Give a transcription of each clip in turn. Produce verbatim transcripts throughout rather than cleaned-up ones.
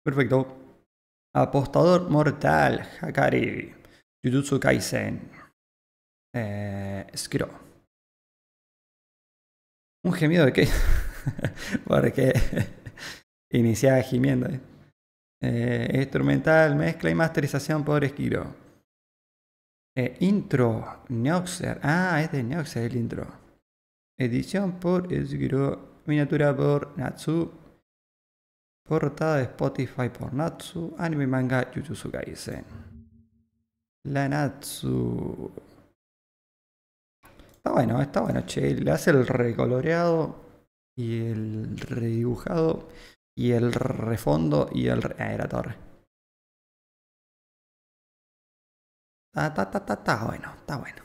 Perfecto. Apostador mortal, Hakari, Jujutsu Kaisen, eh, Skiro. Un gemido de qué? Porque iniciaba gimiendo. Eh, instrumental, mezcla y masterización por Skiro. Eh, intro, Noxer. Ah, es de Noxer el intro. Edición por Skiro. Miniatura por Natsu. Portada de Spotify por Natsu. Anime manga Jujutsu Kaisen. La Natsu. Está bueno, está bueno, che. Le hace el recoloreado y el redibujado y el refondo y el... Re... Ah, era torre. Está, está, está, está, está bueno, está bueno.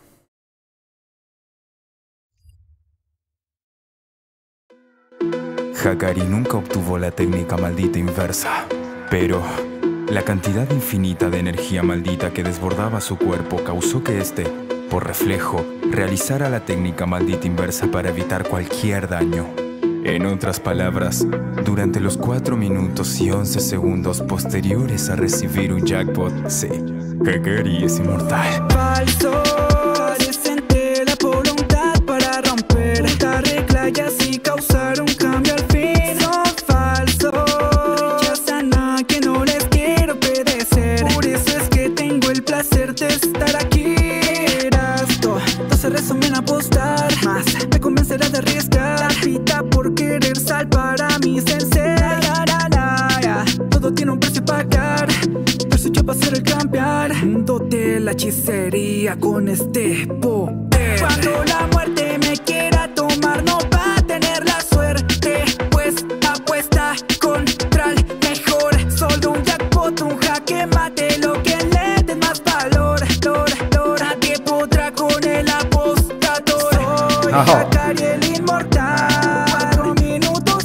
Hakari nunca obtuvo la técnica maldita inversa, pero la cantidad infinita de energía maldita que desbordaba su cuerpo causó que éste, por reflejo, realizara la técnica maldita inversa para evitar cualquier daño. En otras palabras, durante los cuatro minutos y once segundos posteriores a recibir un jackpot, sí, Hakari es inmortal. Falso, presente la voluntad para romper esta regla y así causar un cambio al fin. Son falsos, rechazan a que no les quiero obedecer. Por eso es que tengo el placer de estar aquí. Erasto, no se resumen a apostar más, me convencerá de arriesgar la vida por querer salvar a mi sensei. La, la, la, la. Todo tiene un precio a pagar, pero soy yo para ser el campeón. Mundo de la hechicería con este poder. Cuando la muerte me quiera tomar no va a tener la suerte, pues apuesta contra el mejor. Solo un jackpot, un jaque mate, lo que le dé más valor. Lor, lor, nadie podrá con el apostador. Soy Oh. Hakari el inmortal. Cuatro minutos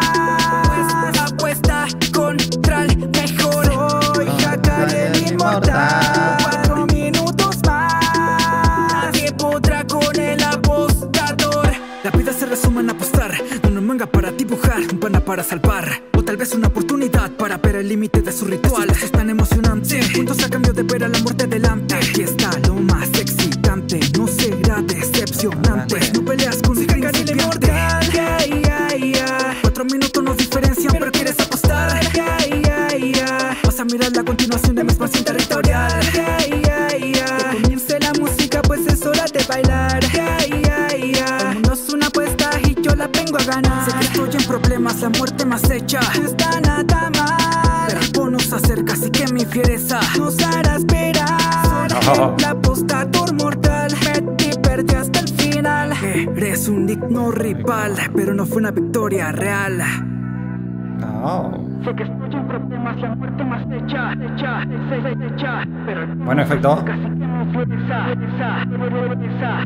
más, apuesta contra el mejor. Soy Hakari el inmortal. Cuatro minutos más, nadie podrá con el apostador. La vida se resume en apostar, una manga para dibujar, un pana para salvar, o tal vez una oportunidad para ver el límite de su ritual. Eso es tan emocionante, juntos a cambio de ver a la muerte delante. Aquí está lo más excitante, no será decepcionante. No peleas con Hakari el inmortal. Yeah, yeah, yeah. Cuatro minutos nos diferencian, pero quieres apostar. Yeah, yeah, yeah. Vas a mirar la continuación de mi expansión territorial. Yeah, yeah, yeah. De unirse la música, pues es hora de bailar. Yeah, yeah, yeah. El mundo es una apuesta y yo la vengo a ganar. Sé que estoy en problemas, la muerte me acecha. No está nada mal, pero el bono se acerca, así que mi fiereza nos hará esperar. Soy el apostador mortal, metí y perdí hasta el final. Eres un digno rival, pero no fue una victoria real. No. Sé que estoy en problemas, la muerte más hecha, hecha, hecha, hecha, pero el Buen efecto. casi que mi fiereza, fiereza, fiereza.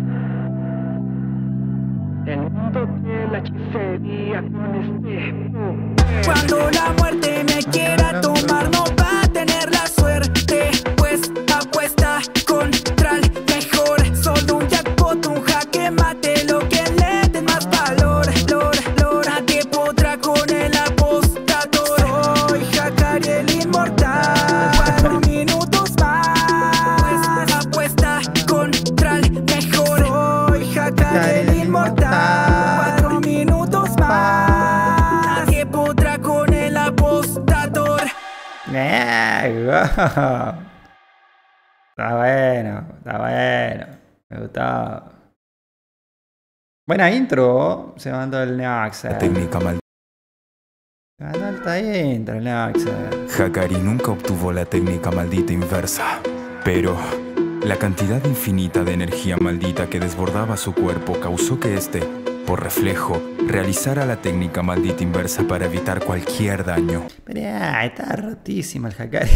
El mundo de la hechicería con este poder. Cuando la muerte me quiera tomar no va a tener la suerte, pues apuesta contra el mejor. Solo un jackpot, un jaque mate, lo que le dé más valor. Lor, lor, nadie podrá con el apostador. Soy Hakari el inmortal. Cuatro minutos más, pues apuesta contra el mejor. Soy Hakari el inmortal. Cuatro minutos más, nadie podrá con el apostador. Eh, wow. Está bueno, está bueno. Me gustó. Buena intro. Se mandó el La Noxer. técnica maldita. Se mandó alta intro el Noxer. Hakari nunca obtuvo la técnica maldita inversa, pero la cantidad infinita de energía maldita que desbordaba su cuerpo causó que éste, por reflejo, realizara la técnica maldita inversa para evitar cualquier daño. Pero ah, está rotísimo el Hakari.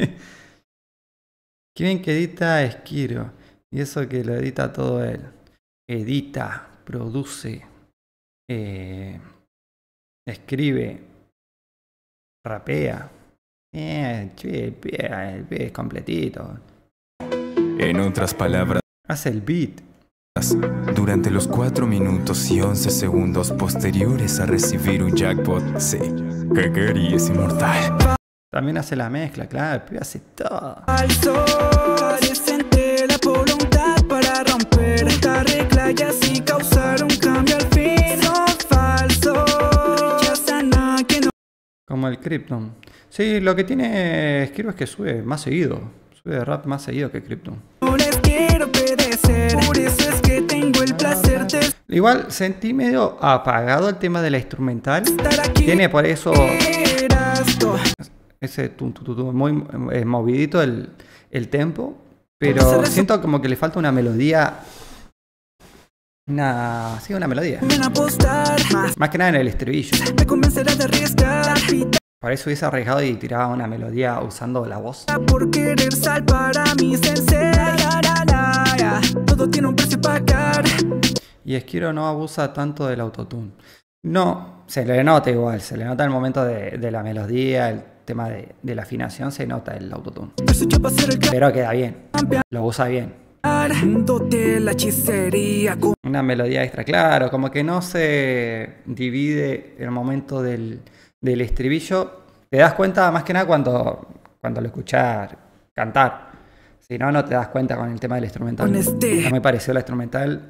Qué bien que edita Skiro. Y eso que lo edita todo él. Edita, produce, eh, escribe, rapea. Eh, che, el pibe, el pibe es completito. En otras palabras, Hace el beat. durante los cuatro minutos y once segundos posteriores a recibir un jackpot, sí, Hakari es inmortal. También hace la mezcla, claro, el pibe hace todo. Al sol, presente la voluntad para romper esta regla y así causar un cambio al fin. Son falsos, rechazan a que no. Como el Krypton. Sí, lo que tiene Skiro es que sube más seguido. Sube de rap más seguido que Krypton. No les quiero obedecer, por eso es que tengo el placer de Igual sentí medio apagado el tema de la instrumental. estar aquí. Tiene por eso Eras tú. ese tum, tum, tum, tum, muy eh, movidito el, el tempo. Pero siento como que le falta una melodía. Una. Sí, una melodía. Ven a apostar más, Más que nada en el estribillo. me convencerás de arriesgar. Por eso hubiese arriesgado y tiraba una melodía usando la voz. Por querer sal para mi sensei. La, la, la, la. Todo tiene un precio a pagar. Y Skiro no abusa tanto del autotune. No, se le nota igual. Se le nota el momento de, de la melodía, el tema de, de la afinación, se nota el autotune. Verso yo para ser el Pero queda bien. campeón. Lo usa bien. Mundo de la hechicería. Con Una melodía extra, claro. Como que no se divide el momento del, del estribillo. Te das cuenta más que nada cuando, cuando lo escuchas cantar. Si no, no te das cuenta con el tema del instrumental. Con este. No me pareció la instrumental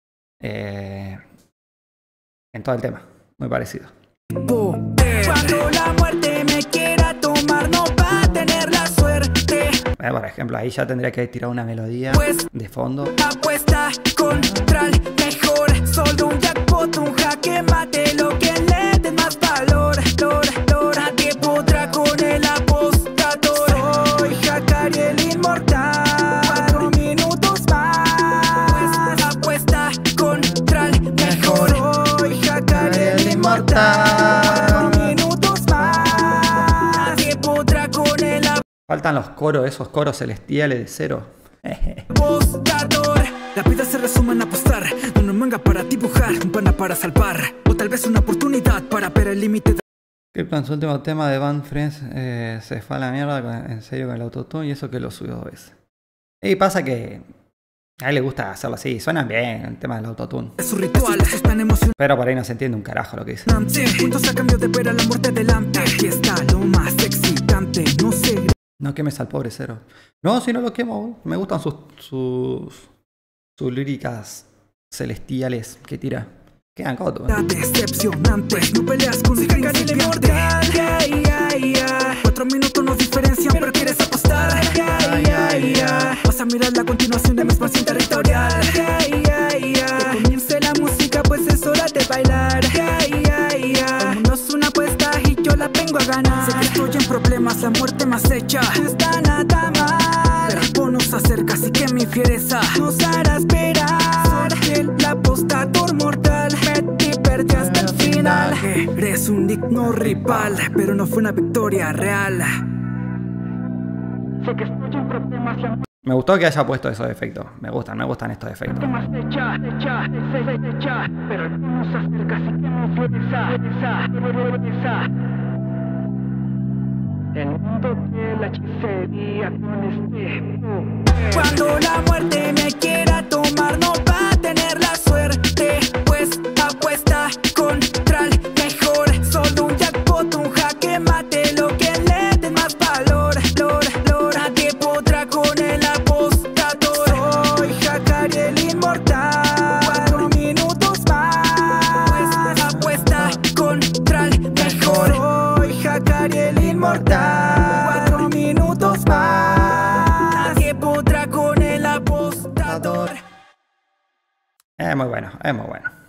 eh, en todo el tema. Muy parecido. poder. Cuando la muerte me quiera tomar, no va a tener la suerte. Eh, por ejemplo, ahí ya tendría que tirar una melodía Pues de fondo. apuesta contra el mejor. Solo un jackpot, un jaque mate, lo que le dé más valor. Lor, lor, nadie podrá con el apostador. Soy Hakari el inmortal. Cuatro minutos más. Pues apuesta contra el mejor. Soy Hakari el inmortal. Cuatro minutos más. Nadie podrá con el Faltan los coros, esos coros celestiales de cero. apostador. La vida se resume en apostar. Una manga para dibujar, un pana para salvar. O tal vez una oportunidad para ver el límite de... Krypton, su último tema de Band Friends, eh, se fue a la mierda con- en serio con el autotune y eso que lo subió dos veces. Y pasa que a él le gusta hacerlo así, suenan bien el tema del autotune. su ritual. Eso es tan emocionante. Pero por ahí no se entiende un carajo lo que dice. Juntos a cambio de ver a la muerte delante. Aquí está lo más excitante. No sé. No quemes al pobre cero. No, si no lo quemo, me gustan sus, sus, sus líricas celestiales que tira. Quedan cotos. Está decepcionante. No peleas con un principiante. Yeah, yeah, yeah. Cuatro minutos nos diferencian, pero quieres apostar. Yeah, yeah, yeah. Vas a mirar la continuación de mi expansión territorial. Yeah, yeah, yeah. Que comience la música, pues es hora de bailar. Yeah, yeah, yeah. El mundo es una apuesta y yo la vengo a ganar. Sé que estoy en problemas, la muerte me acecha. No está nada mal. El tiempo nos acerca, así que mi fiereza nos hará esperar. Soy el apostador mortal. Metí perdí hasta el final. Eres un digno rival, pero no fue una victoria real. Sé que estoy en problemas, la Me gustó que haya puesto esos efectos. Me gustan, me gustan estos efectos. más hecha, hecha, hecha, hecha, pero no nos acerca, así que mi fiereza, fiereza, fiereza. El mundo de la hechicería con este. Cuando la muerte me quiera tomar, no va a tener la suerte. Pues apuesta contra el mejor. Solo un jackpot, un jaque mate, lo que le dé más valor. Lor, lor, nadie podrá con el apostador. Soy Hakari el inmortal. Cuatro minutos más. Pues apuesta contra el mejor. Soy Hakari el inmortal. Cuatro minutos más. Nadie podrá con el apostador. Es muy bueno, es muy bueno.